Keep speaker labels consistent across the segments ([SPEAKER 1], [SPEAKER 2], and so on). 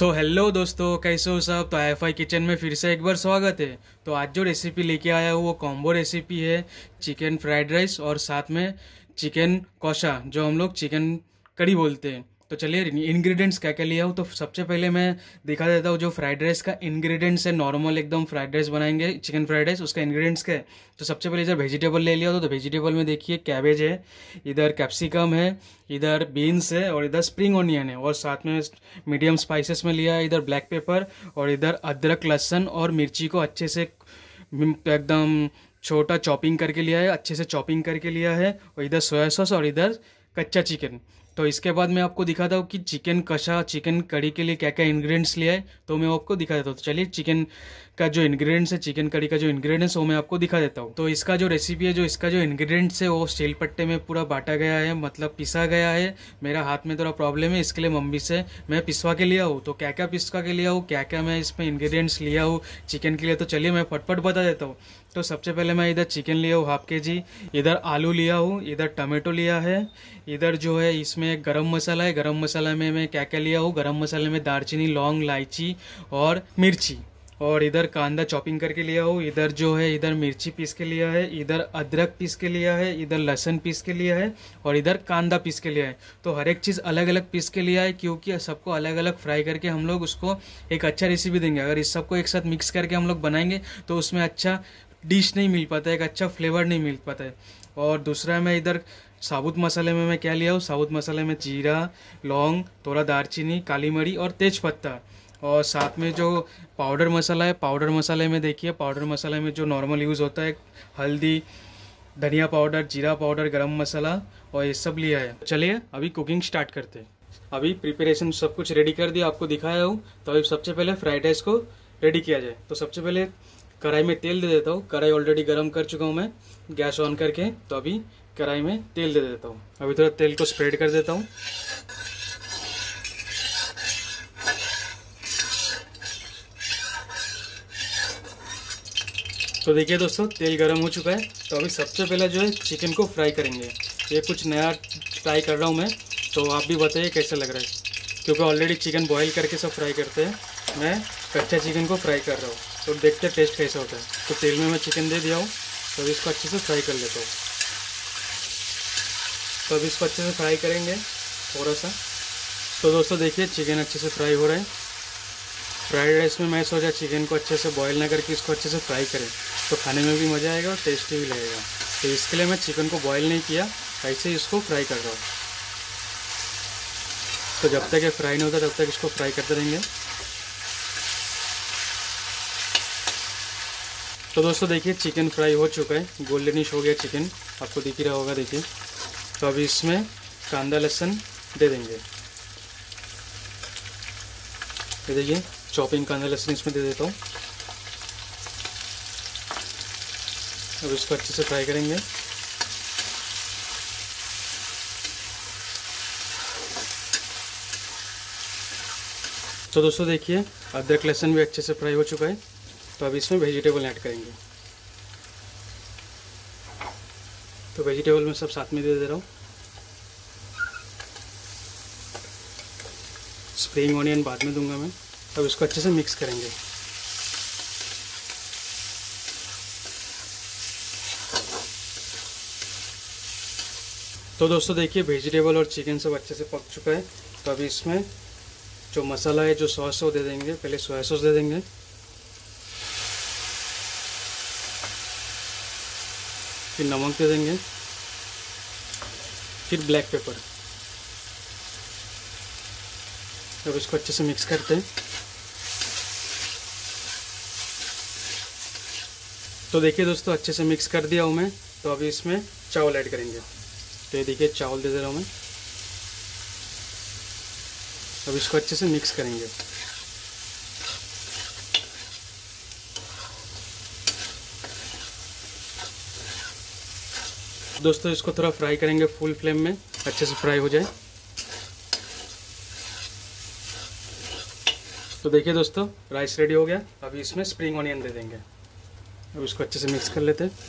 [SPEAKER 1] Hello दोस्तों, कैसे हो सब। तो IFI किचन में फिर से एक बार स्वागत है। तो आज जो रेसिपी लेके आया हूँ वो कॉम्बो रेसिपी है, चिकन फ्राइड राइस और साथ में चिकन कौशा, जो हम लोग चिकन कड़ी बोलते हैं। तो चलिए इंग्रेडिएंट्स क्या क्या लिया हूँ। तो सबसे पहले मैं दिखा देता हूँ जो फ्राइड राइस का इंग्रेडिएंट्स है। नॉर्मल एकदम फ्राइड राइस बनाएंगे, चिकन फ्राइड राइस, उसका इंग्रेडिएंट्स क्या है। तो सबसे पहले इधर वेजिटेबल ले लिया तो वेजिटेबल में देखिए कैबेज है, इधर कैप्सिकम है, इधर बीन्स है और इधर स्प्रिंग ऑनियन है। और साथ में मीडियम स्पाइसेस में लिया है इधर ब्लैक पेपर और इधर अदरक लहसुन और मिर्ची को अच्छे से एकदम छोटा चॉपिंग करके लिया है, अच्छे से चॉपिंग करके लिया है। और इधर सोया सॉस और इधर कच्चा चिकन। तो इसके बाद मैं आपको दिखाता हूँ कि चिकन कषा, चिकन कड़ी के लिए क्या क्या इंग्रेडिएंट्स लिया है, तो मैं आपको दिखा देता हूँ। तो चलिए चिकन का जो इंग्रेडिएंट्स है, चिकन कड़ी का जो इंग्रेडिएंट्स है वो मैं आपको दिखा देता हूँ। तो इसका जो रेसिपी है, जो इसका जो इंग्रेडिएंट्स है वो स्टील पट्टे में पूरा बांटा गया है, मतलब पिसा गया है। मेरा हाथ में थोड़ा प्रॉब्लम है, इसके लिए मम्मी से मैं पिसवा के लिया हूँ। तो क्या क्या पिसवा के लिया हूँ, क्या क्या मैं इसमें इंग्रेडिएंट्स लिया हूँ चिकन के लिए, तो चलिए मैं फटफट बता देता हूँ। तो सबसे पहले मैं इधर चिकन लिया हूँ हाफ KG, इधर आलू लिया हूँ, इधर टमाटो लिया है, इधर जो है इसमें गरम मसाला है। गरम मसाला में मैं क्या क्या लिया हूँ, गरम मसाले में दालचीनी, लौंग, इलायची और मिर्ची। और इधर कांदा चॉपिंग करके लिया हूँ, इधर जो है इधर मिर्ची पीस के लिया है, इधर अदरक पीस के लिया है, इधर लहसुन पीस के लिया है और इधर कांदा पीस के लिया है। तो हर एक चीज़ अलग अलग पीस के लिया है, क्योंकि सबको अलग अलग फ्राई करके हम लोग उसको एक अच्छा रेसिपी देंगे। अगर इस सबको एक साथ मिक्स करके हम लोग बनाएंगे तो उसमें अच्छा डिश नहीं मिल पाता है, एक अच्छा फ्लेवर नहीं मिल पाता है। और दूसरा मैं इधर साबुत मसाले में मैं क्या लिया हूँ, साबुत मसाले में जीरा, लौंग, थोड़ा दालचीनी, काली मिर्च और तेज पत्ता। और साथ में जो पाउडर मसाला है, पाउडर मसाले में देखिए, पाउडर मसाले में जो नॉर्मल यूज़ होता है, हल्दी, धनिया पाउडर, जीरा पाउडर, गरम मसाला और ये सब लिया है। चलिए अभी कुकिंग स्टार्ट करते हैं। अभी प्रिपरेशन सब कुछ रेडी कर दिया, आपको दिखाया हूँ। तो अभी सबसे पहले फ्राइड राइस को रेडी किया जाए। तो सबसे पहले कढ़ाई में तेल दे देता हूँ। कढ़ाई ऑलरेडी गर्म कर चुका हूँ मैं गैस ऑन करके। तो अभी कढ़ाई में तेल दे देता हूँ। अभी थोड़ा तेल को स्प्रेड कर देता हूँ। तो देखिए दोस्तों, तेल गर्म हो चुका है। तो अभी सबसे पहले जो है चिकन को फ्राई करेंगे। ये कुछ नया ट्राई कर रहा हूँ मैं, तो आप भी बताइए कैसा लग रहा है, क्योंकि ऑलरेडी चिकन बॉईल करके सब फ्राई करते हैं, मैं कच्चा चिकन को फ्राई कर रहा हूँ। तो देखते हैं टेस्ट कैसा होता है। तो तेल में मैं चिकन दे दिया हूँ, तो अभी इसको अच्छे से फ्राई कर लेता हूँ। तो अभी इसको अच्छे से फ्राई करेंगे थोड़ा सा। तो दोस्तों देखिए चिकन अच्छे से फ्राई हो रहा है। फ्राइड राइस में मैं सोचा चिकन को अच्छे से बॉईल ना करके इसको अच्छे से फ्राई करें, तो खाने में भी मज़ा आएगा और टेस्टी भी लगेगा। तो इसके लिए मैं चिकन को बॉईल नहीं किया, ऐसे ही इसको फ्राई कर रहा हूँ। तो जब तक ये फ्राई नहीं होता तब तक इसको फ्राई करते रहेंगे। तो दोस्तों देखिए चिकन फ्राई हो चुका है, गोल्डनिश हो गया चिकन, आपको दिख ही रहा होगा देखिए। तो अभी इसमें कांदा लहसुन दे देंगे। ये देखिए चॉपिंग कांदा लहसुन इसमें दे देता हूँ। अब इसको अच्छे से फ्राई करेंगे। तो दोस्तों देखिए अदरक लहसुन भी अच्छे से फ्राई हो चुका है। तो अब इसमें वेजिटेबल ऐड करेंगे। तो वेजिटेबल में सब साथ में दे रहा हूँ। स्प्रिंग ऑनियन बाद में दूंगा मैं। अब इसको अच्छे से मिक्स करेंगे। तो दोस्तों देखिए वेजिटेबल और चिकन सब अच्छे से पक चुका है। तो अभी इसमें जो मसाला है, जो सॉस है वो दे देंगे। पहले सोया सॉस दे देंगे, फिर नमक दे देंगे, फिर ब्लैक पेपर। अब इसको अच्छे से मिक्स करते हैं। तो देखिए दोस्तों अच्छे से मिक्स कर दिया हूँ मैं। तो अभी इसमें चावल ऐड करेंगे। तो ये देखिए चावल दे दे रहा हूँ मैं। अब इसको अच्छे से मिक्स करेंगे। दोस्तों इसको थोड़ा फ्राई करेंगे फुल फ्लेम में, अच्छे से फ्राई हो जाए। तो देखिए दोस्तों राइस रेडी हो गया। अभी इसमें स्प्रिंग ऑनियन दे देंगे। अब इसको अच्छे से मिक्स कर लेते हैं।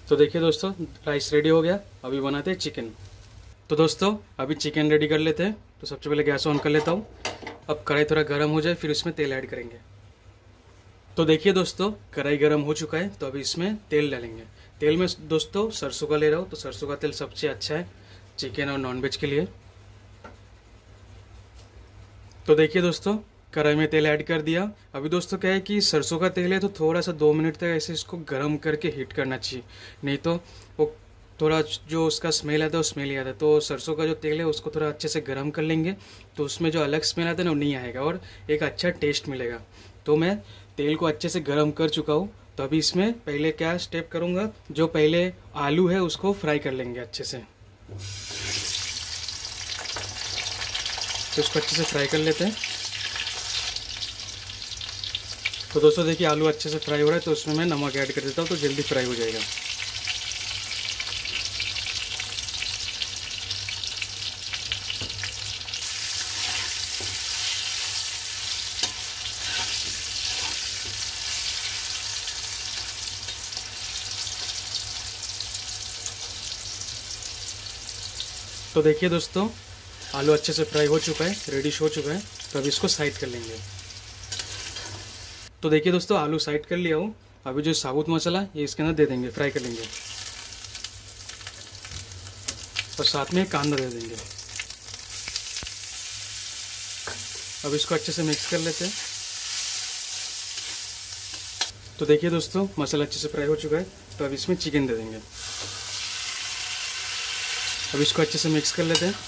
[SPEAKER 1] तो देखिए दोस्तों, राइस रेडी हो गया। अभी बनाते हैं चिकन। तो दोस्तों अभी चिकन रेडी कर लेते हैं। तो सबसे पहले गैस ऑन कर लेता हूँ। अब कढ़ाई थोड़ा गर्म हो जाए, फिर उसमें तेल ऐड करेंगे। तो देखिए दोस्तों, कढ़ाई गर्म हो चुका है, तो अभी इसमें तेल डालेंगे। तेल में दोस्तों सरसों का ले रहा हूँ, तो सरसों का तेल सबसे अच्छा है चिकन और नॉनवेज के लिए। तो देखिए दोस्तों, कढ़ाई में तेल ऐड कर दिया। अभी दोस्तों क्या है कि सरसों का तेल है, तो थोड़ा सा 2 मिनट तक ऐसे इसको गर्म करके हीट करना चाहिए, नहीं तो वो थोड़ा जो उसका स्मेल आता है वो स्मेल ही आता है। तो सरसों का जो तेल है उसको थोड़ा अच्छे से गर्म कर लेंगे, तो उसमें जो अलग स्मेल आता है ना वो नहीं आएगा और एक अच्छा टेस्ट मिलेगा। तो मैं तेल को अच्छे से गर्म कर चुका हूँ। तो अभी इसमें पहले क्या स्टेप करूँगा, जो पहले आलू है उसको फ्राई कर लेंगे अच्छे से। तो इसको अच्छे से फ्राई कर लेते हैं। तो दोस्तों देखिए, आलू अच्छे से फ्राई हो रहा है, तो उसमें मैं नमक ऐड कर देता हूँ, तो जल्दी फ्राई हो जाएगा। तो देखिए दोस्तों, आलू अच्छे से फ्राई हो चुका है, रेडिश हो चुका है। तो अभी इसको साइड कर लेंगे। तो देखिए दोस्तों, आलू साइड कर लिया हूँ। अभी जो साबुत मसाला ये इसके अंदर दे देंगे, फ्राई कर लेंगे और साथ में कांदा दे देंगे। अब इसको अच्छे से मिक्स कर लेते हैं। तो देखिए दोस्तों, मसाला अच्छे से फ्राई हो चुका है, तो अब इसमें चिकन दे देंगे। अब इसको अच्छे से मिक्स कर लेते हैं।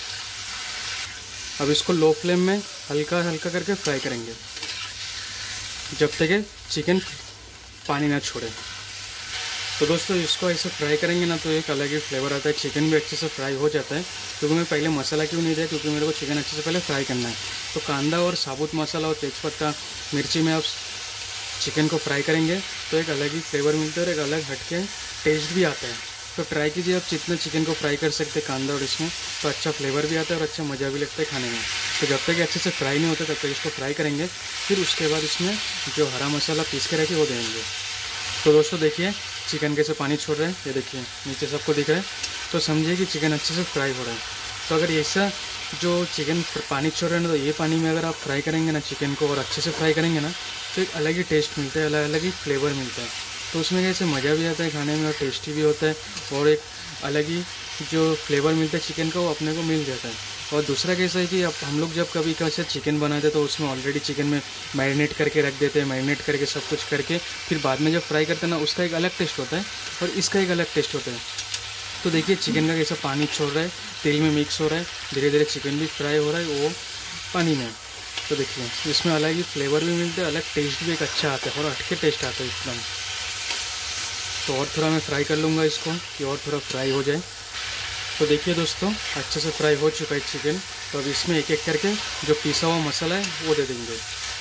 [SPEAKER 1] अब इसको लो फ्लेम में हल्का हल्का करके फ्राई करेंगे, जब तक कि चिकन पानी ना छोड़े। तो दोस्तों इसको ऐसे फ्राई करेंगे ना, तो एक अलग ही फ्लेवर आता है, चिकन भी अच्छे से फ्राई हो जाता है। क्योंकि मैं पहले मसाला क्यों नहीं दिया, क्योंकि मेरे को चिकन अच्छे से पहले फ्राई करना है। तो कांदा और साबुत मसाला और तेज़पत्ता मिर्ची में आप चिकन को फ्राई करेंगे तो एक अलग ही फ्लेवर मिलता है और एक अलग हटके टेस्ट भी आता है। तो ट्राई कीजिए आप जितना चिकन को फ्राई कर सकते हैं कांदा और इसमें, तो अच्छा फ्लेवर भी आता है और अच्छा मज़ा भी लगता है खाने में। तो जब तक अच्छे से फ्राई नहीं होता तब तक इसको फ्राई करेंगे। फिर उसके बाद इसमें जो हरा मसाला पीस के रखे वो देंगे। तो दोस्तों देखिए चिकन कैसे पानी छोड़ रहे हैं, ये देखिए नीचे सबको दिख रहा है। तो समझिए कि चिकन अच्छे से फ्राई हो रहा है। तो अगर ऐसा जो चिकन पानी छोड़ रहे हैं ना, तो ये पानी में अगर आप फ्राई करेंगे ना चिकन को और अच्छे से फ्राई करेंगे ना, तो एक अलग ही टेस्ट मिलता है, अलग अलग ही फ्लेवर मिलता है। तो उसमें कैसे मज़ा भी आता है खाने में और टेस्टी भी होता है और एक अलग ही जो फ्लेवर मिलता है चिकन का वो अपने को मिल जाता है। और दूसरा कैसा है कि अब हम लोग जब कभी कैसे चिकन बनाते हैं तो उसमें ऑलरेडी चिकन में मैरिनेट करके रख देते हैं, मैरिनेट करके सब कुछ करके फिर बाद में जब फ्राई करते हैं ना, उसका एक अलग टेस्ट होता है और इसका एक अलग टेस्ट होता है। तो देखिए चिकन का कैसा पानी छोड़ रहा है, तेल में मिक्स हो रहा है, धीरे धीरे चिकन भी फ्राई हो रहा है वो पानी में। तो देखिए इसमें अलग ही फ्लेवर भी मिलता है, अलग टेस्ट भी एक अच्छा आता है और हटके टेस्ट आता है एकदम। तो और थोड़ा मैं फ्राई कर लूँगा इसको कि और थोड़ा फ्राई हो जाए। तो देखिए दोस्तों अच्छे से फ्राई हो चुका है चिकन। तो अब इसमें एक एक करके जो पिसा हुआ मसाला है वो दे देंगे।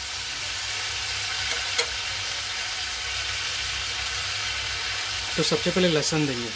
[SPEAKER 1] तो सबसे पहले लहसुन देंगे।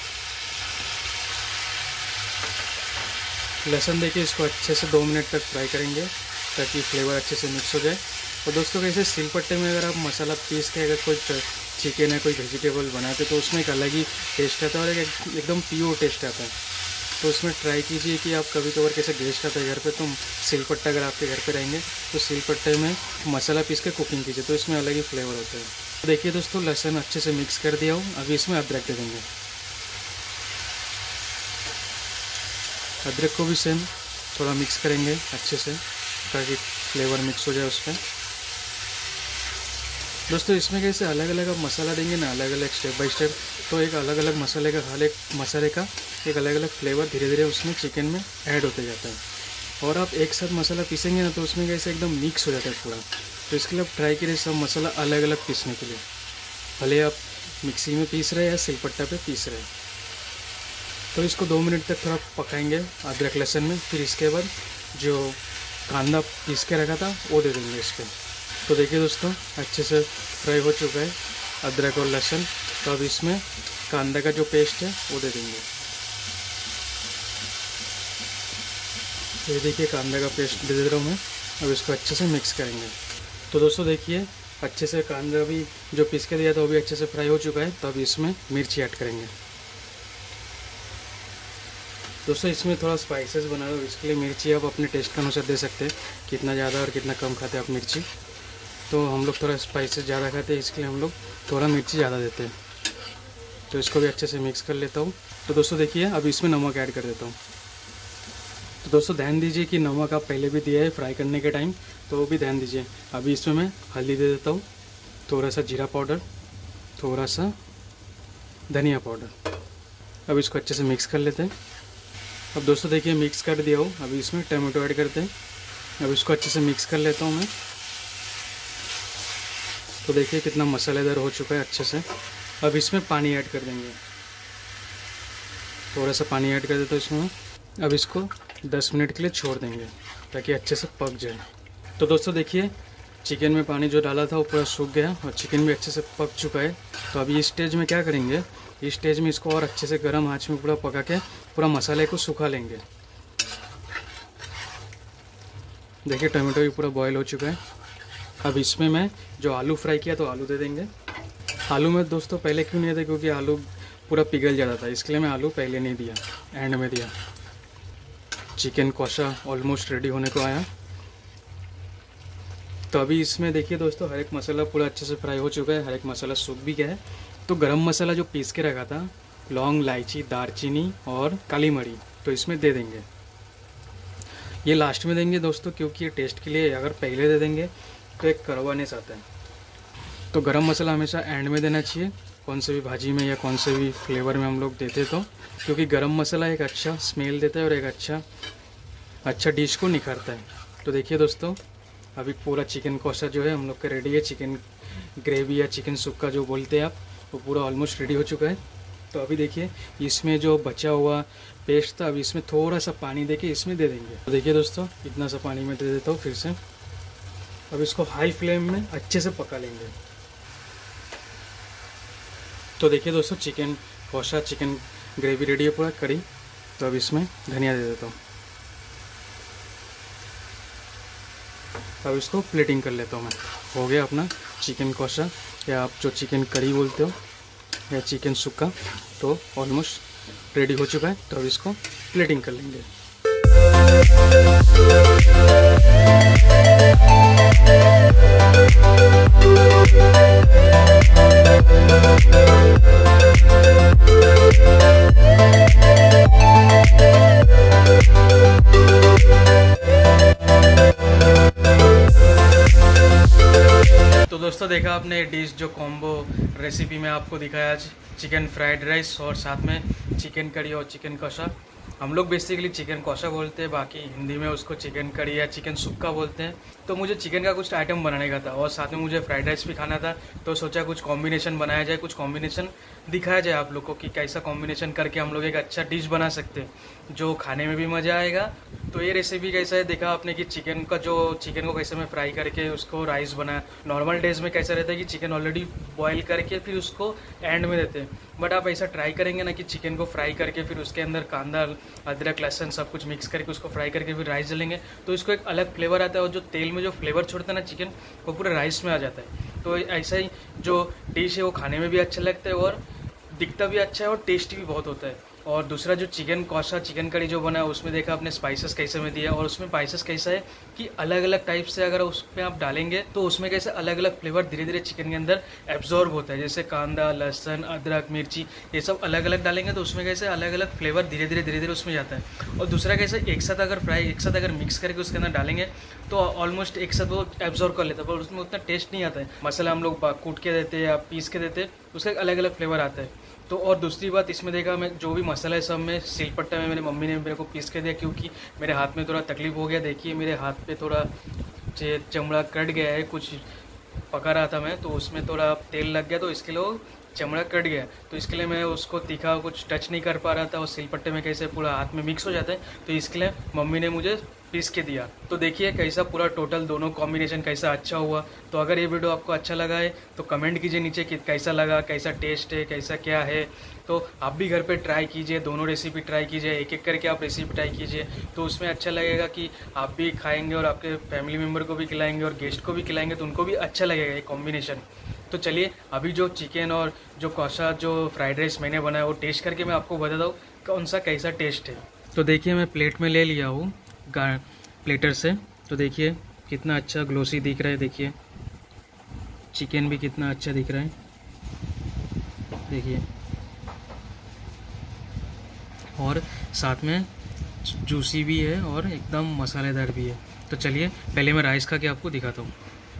[SPEAKER 1] लहसुन देके इसको अच्छे से 2 मिनट तक फ्राई करेंगे ताकि फ्लेवर अच्छे से मिक्स हो जाए। और दोस्तों कैसे सिलपट्टे में अगर आप मसाला पीस के अगर कोई चिकन है कोई वेजिटेबल बनाते तो उसमें एक अलग ही टेस्ट आता है और एकदम प्योर टेस्ट आता है। तो उसमें ट्राई कीजिए कि आप कभी कभार कैसे गेस्ट आता है घर पे, तो सिलपट्टा अगर आपके घर पे रहेंगे तो सिलपट्टे में मसाला पीस के कुकिंग कीजिए, तो इसमें अलग ही फ्लेवर होता है। तो देखिए दोस्तों लहसुन अच्छे से मिक्स कर दिया हूँ। अभी इसमें अदरक दे देंगे। अदरक को भी सेम थोड़ा मिक्स करेंगे अच्छे से ताकि फ्लेवर मिक्स हो जाए उस पर। दोस्तों इसमें कैसे अलग अलग आप मसाला देंगे ना, अलग अलग स्टेप बाय स्टेप, तो एक अलग अलग मसाले का हर एक मसाले का एक अलग अलग फ्लेवर धीरे धीरे उसमें चिकन में ऐड होते जाता है। और आप एक साथ मसाला पीसेंगे ना तो उसमें कैसे एकदम मिक्स हो जाता है पूरा। तो इसके लिए आप ट्राई करिए सब मसाला अलग अलग पीसने के लिए, भले आप मिक्सी में पीस रहे हैं या सिलपट्टा पे पीस रहे हैं। तो इसको 2 मिनट तक थोड़ा पकाएंगे अदरक लहसुन में। फिर इसके बाद जो कांदा पीस के रखा था वो दे देंगे इस पर। तो देखिए दोस्तों अच्छे से फ्राई हो चुका है अदरक और लहसुन। तो अब इसमें कांदा का जो पेस्ट है वो दे देंगे। ये देखिए कांदा का पेस्ट दे रहा हूँ मैं। अब इसको अच्छे से मिक्स करेंगे। तो दोस्तों देखिए अच्छे से कांदा भी जो पीस के दिया था वो भी अच्छे से फ्राई हो चुका है। तो अभी इसमें मिर्ची ऐड करेंगे। दोस्तों इसमें थोड़ा स्पाइसेस बना लो, इसके लिए मिर्ची आप अपने टेस्ट के अनुसार दे सकते हैं, कितना ज़्यादा और कितना कम खाते हैं आप मिर्ची। तो हम लोग थोड़ा स्पाइसेस ज़्यादा खाते हैं, इसके लिए हम लोग थोड़ा मिर्ची ज़्यादा देते हैं। तो इसको भी अच्छे से मिक्स कर लेता हूँ। तो दोस्तों देखिए अब इसमें नमक ऐड कर देता हूँ। तो दोस्तों ध्यान दीजिए कि नमक आप पहले भी दिया है फ्राई करने के टाइम, तो वो भी ध्यान दीजिए। अभी इसमें मैं हल्दी दे देता हूँ, थोड़ा सा जीरा पाउडर, थोड़ा सा धनिया पाउडर। अब इसको अच्छे से मिक्स कर लेते हैं। अब दोस्तों देखिए मिक्स कर दिया हो, अभी इसमें टमाटो ऐड करते हैं। अब इसको अच्छे से मिक्स कर लेता हूँ मैं। तो देखिए कितना मसालेदार हो चुका है अच्छे से। अब इसमें पानी ऐड कर देंगे, थोड़ा सा पानी ऐड कर देता हूँ इसमें। अब इसको 10 मिनट के लिए छोड़ देंगे ताकि अच्छे से पक जाए। तो दोस्तों देखिए चिकन में पानी जो डाला था वो पूरा सूख गया और चिकन भी अच्छे से पक चुका है। तो अभी इस स्टेज में क्या करेंगे, इस स्टेज में इसको और अच्छे से गर्म आंच में पूरा पका के पूरा मसाले को सुखा लेंगे। देखिए टमाटो भी पूरा बॉयल हो चुका है। अब इसमें मैं जो आलू फ्राई किया तो आलू दे देंगे। आलू में दोस्तों पहले क्यों नहीं दिया, क्योंकि आलू पूरा पिघल जाता था, इसके लिए मैं आलू पहले नहीं दिया, एंड में दिया। चिकन कौशा ऑलमोस्ट रेडी होने को आया। तो अभी इसमें देखिए दोस्तों हर एक मसाला पूरा अच्छे से फ्राई हो चुका है, हर एक मसाला सूख भी गया है। तो गरम मसाला जो पीस के रखा था, लौंग, इलायची, दालचीनी और काली मिर्च, तो इसमें दे देंगे। ये लास्ट में देंगे दोस्तों, क्योंकि ये टेस्ट के लिए, अगर पहले दे देंगे तो एक कड़वानेस आता है। तो गरम मसाला हमेशा एंड में देना चाहिए, कौन से भी भाजी में या कौन से भी फ्लेवर में हम लोग देते तो, क्योंकि गरम मसाला एक अच्छा स्मेल देता है और एक अच्छा डिश को निखारता है। तो देखिए दोस्तों अभी पूरा चिकन कौशा जो है हम लोग का रेडी है। चिकन ग्रेवी या चिकन सुक्का जो बोलते हैं आप, वो पूरा ऑलमोस्ट रेडी हो चुका है। तो अभी देखिए इसमें जो बचा हुआ पेस्ट था, अभी इसमें थोड़ा सा पानी देके इसमें दे देंगे। तो देखिए दोस्तों इतना सा पानी में दे देता हूँ फिर से। अब इसको हाई फ्लेम में अच्छे से पका लेंगे। तो देखिए दोस्तों chicken kosha, chicken gravy ready है पूरा करी। तो अब इसमें धनिया दे देता हूँ। अब इसको प्लेटिंग कर लेता हूँ मैं। हो गया अपना चिकन कौशा, या आप जो चिकन करी बोलते हो या चिकन सुक्का, तो ऑलमोस्ट रेडी हो चुका है। तो अब इसको प्लेटिंग कर लेंगे। तो दोस्तों देखा आपने डिश जो कॉम्बो रेसिपी में आपको दिखाया, चिकन फ्राइड राइस और साथ में चिकन करी और चिकन कौशा। हम लोग बेसिकली चिकन कौशा बोलते हैं, बाकी हिंदी में उसको चिकन करी या चिकन सुक्का बोलते हैं। तो मुझे चिकन का कुछ आइटम बनाने का था और साथ में मुझे फ्राइड राइस भी खाना था, तो सोचा कुछ कॉम्बिनेशन बनाया जाए, कुछ कॉम्बिनेशन दिखाया जाए आप लोग को कि कैसा कॉम्बिनेशन करके हम लोग एक अच्छा डिश बना सकते हैं जो खाने में भी मज़ा आएगा। तो ये रेसिपी कैसा है देखा आपने कि चिकन को कैसे मैं फ्राई करके उसको राइस बनाया। नॉर्मल डेज में कैसा रहता है कि चिकन ऑलरेडी बॉईल करके फिर उसको एंड में देते हैं, बट आप ऐसा ट्राई करेंगे ना कि चिकन को फ्राई करके फिर उसके अंदर कांदा, अदरक, लहसुन सब कुछ मिक्स करके उसको फ्राई करके फिर राइस डालेंगे, तो इसको एक अलग फ्लेवर आता है। और जो तेल में जो फ्लेवर छोड़ता है ना चिकन, वो पूरे राइस में आ जाता है। तो ऐसा ही जो डिश है वो खाने में भी अच्छा लगता है और दिखता भी अच्छा है और टेस्टी भी बहुत होता है। और दूसरा जो चिकन कौशा, चिकन करी जो बना है उसमें देखा आपने स्पाइसेस कैसे में दिया, और उसमें स्पाइसेस कैसा है कि अलग अलग टाइप से अगर उसमें आप डालेंगे तो उसमें कैसे अलग अलग फ्लेवर धीरे धीरे चिकन के अंदर एब्जॉर्ब होता है। जैसे कांदा, लहसुन, अदरक, मिर्ची, ये सब अलग अलग डालेंगे तो उसमें कैसे अलग अलग फ्लेवर धीरे धीरे उसमें जाता है। और दूसरा कैसे एक साथ अगर मिक्स करके उसके अंदर डालेंगे तो ऑलमोस्ट एक साथ वो एब्जॉर्ब कर लेता है, पर उसमें उतना टेस्ट नहीं आता है। मसाला हम लोग कूट के देते हैं या पीस के देते हैं, उसका एक अलग अलग फ्लेवर आता है। तो और दूसरी बात इसमें देखा मैं जो भी मसाला है सब में सिलपट्टा में मेरी मम्मी ने मेरे को पीस के दिया, क्योंकि मेरे हाथ में थोड़ा तकलीफ हो गया। देखिए मेरे हाथ पे थोड़ा चमड़ा कट गया है, कुछ पका रहा था मैं तो उसमें थोड़ा तेल लग गया, तो इसके लिए चमड़ा कट गया, तो इसके लिए मैं उसको तीखा कुछ टच नहीं कर पा रहा था और सिलपट्टे में कैसे पूरा हाथ में मिक्स हो जाता है, तो इसके लिए मम्मी ने मुझे पीस के दिया। तो देखिए कैसा पूरा टोटल दोनों कॉम्बिनेशन कैसा अच्छा हुआ। तो अगर ये वीडियो आपको अच्छा लगा है तो कमेंट कीजिए नीचे कि कैसा लगा, कैसा टेस्ट है, कैसा क्या है। तो आप भी घर पे ट्राई कीजिए, दोनों रेसिपी ट्राई कीजिए, एक एक करके आप रेसिपी ट्राई कीजिए, तो उसमें अच्छा लगेगा कि आप भी खाएंगे और आपके फैमिली मेम्बर को भी खिलाएंगे और गेस्ट को भी खिलाएंगे, तो उनको भी अच्छा लगेगा ये कॉम्बिनेशन। तो चलिए अभी जो चिकन और जो कौशा जो फ्राइड राइस मैंने बनाया वो टेस्ट करके मैं आपको बताता हूँ कौन सा कैसा टेस्ट है। तो देखिए मैं प्लेट में ले लिया हूँ प्लेटर से, तो देखिए कितना अच्छा ग्लोसी दिख रहा है, देखिए चिकन भी कितना अच्छा दिख रहा है, देखिए, और साथ में जूसी भी है और एकदम मसालेदार भी है। तो चलिए पहले मैं राइस खा के आपको दिखाता हूँ।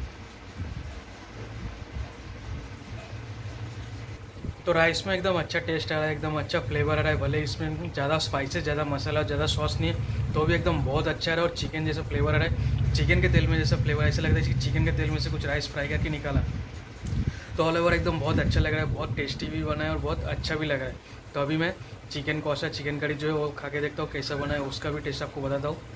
[SPEAKER 1] तो राइस में एकदम अच्छा टेस्ट आ रहा है, एकदम अच्छा फ्लेवर आ रहा है, भले इसमें ज़्यादा स्पाइसेस, ज़्यादा मसाला, ज़्यादा सॉस नहीं है, तो भी एकदम बहुत अच्छा आ रहा है। और चिकन जैसा फ्लेवर आ रहा है, चिकन के तेल में जैसा फ्लेवर, ऐसा लगता है कि चिकन के तेल में से कुछ राइस फ्राई करके निकाला। तो ऑल ओवर एकदम बहुत अच्छा लग रहा है, बहुत टेस्टी भी बना है और बहुत अच्छा भी लग रहा है। तो अभी मैं चिकन कौशा, चिकन करी जो है वो खा के देखता हूँ कैसा बना है, उसका भी टेस्ट आपको बताता हूँ।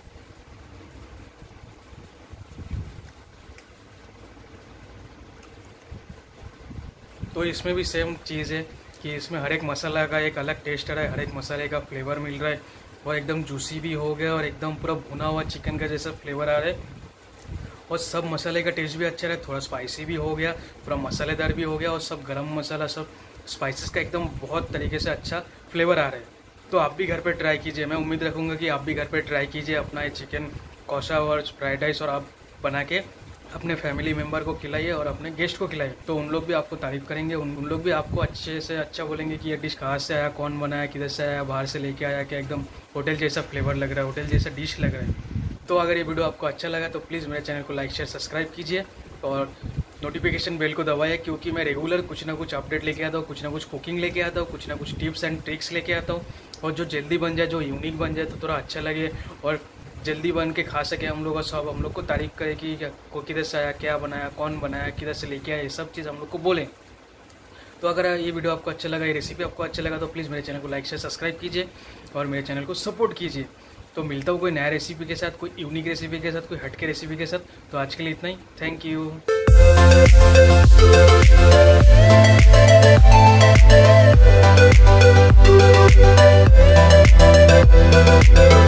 [SPEAKER 1] तो इसमें भी सेम चीज़ है कि इसमें हर एक मसाला का एक अलग टेस्ट आ रहा है, हर एक मसाले का फ्लेवर मिल रहा है और एकदम जूसी भी हो गया और एकदम पूरा भुना हुआ चिकन का जैसा फ्लेवर आ रहा है और सब मसाले का टेस्ट भी अच्छा रहा है, थोड़ा स्पाइसी भी हो गया, पूरा मसालेदार भी हो गया और सब गरम मसाला, सब स्पाइसेस का एकदम बहुत तरीके से अच्छा फ्लेवर आ रहा है। तो आप भी घर पे ट्राई कीजिए, मैं उम्मीद रखूँगा कि आप भी घर पे ट्राई कीजिए अपना ये चिकन कौशा और फ्राइड राइस, और आप बना के अपने फैमिली मेम्बर को खिलाइए और अपने गेस्ट को खिलाइए, तो उन लोग भी आपको तारीफ़ करेंगे, उन लोग भी आपको अच्छे से अच्छा बोलेंगे कि ये डिश कहाँ से आया, कौन बनाया, किधर से आया, बाहर से लेके आया, क्या एकदम होटल जैसा फ्लेवर लग रहा है, होटल जैसा डिश लग रहा है। तो अगर ये वीडियो आपको अच्छा लगा तो प्लीज़ मेरे चैनल को लाइक शेयर सब्सक्राइब कीजिए और नोटिफिकेशन बेल को दबाइए, क्योंकि मैं रेगुलर कुछ ना कुछ अपडेट लेके आता हूँ, कुछ ना कुछ कुकिंग लेके आता हूँ, कुछ ना कुछ टिप्स एंड ट्रिक्स लेके आता हूँ, और जो जल्दी बन जाए, जो यूनिक बन जाए, तो थोड़ा अच्छा लगे और जल्दी बन के खा सके हम लोग, और सब हम लोग को तारीफ़ करे कि को किधर से आया, क्या बनाया, कौन बनाया, किधर से लेके आया, ये सब चीज़ हम लोग को बोलें। तो अगर ये वीडियो आपको अच्छा लगा, ये रेसिपी आपको अच्छा लगा, तो प्लीज़ मेरे चैनल को लाइक शेयर सब्सक्राइब कीजिए और मेरे चैनल को सपोर्ट कीजिए। तो मिलता हूँ कोई नया रेसिपी के साथ, कोई यूनिक रेसिपी के साथ, कोई हटके रेसिपी के साथ। तो आज के लिए इतना ही, थैंक यू।